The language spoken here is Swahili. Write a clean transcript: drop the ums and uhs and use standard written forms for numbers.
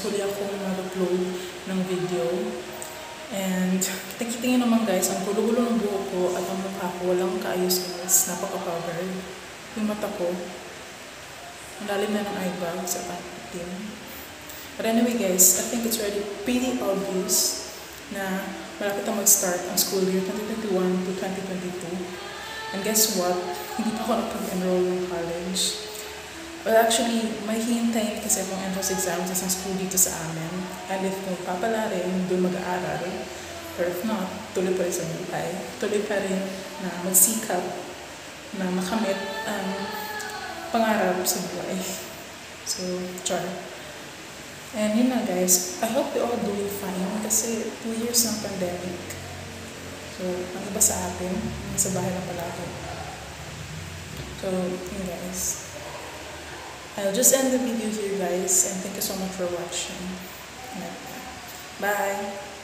huli akong mag-upload ng video. And kita-kita nyo naman guys, ang gulo-gulo ng buhok ko at ang mukha ko walang kaayos-ayos, napaka-covered. Yung mata ko, ang lalim na ng eyebrows at ang itim. But anyway guys, I think it's already pretty obvious na malapit na mag-start ang school year 2021 to 2022. And guess what? Hindi pa ako nakapag-enroll ng college. Well, actually, may hihintayin kasi akong entrance exams sa isang school dito sa amin. And if magpapala rin, doon mag-aaral. Or if not, tuloy pa rin sa buhay. Tuloy pa rin na magsikap na makamit ang pangarap sa buhay. So, char. And yun na guys, I hope you all doing fine kasi 2 years ng pandemic. So, ang iba sa atin, nasa bahay na palagi. So, yun guys. I'll just end the video here guys and thank you so much for watching. Bye!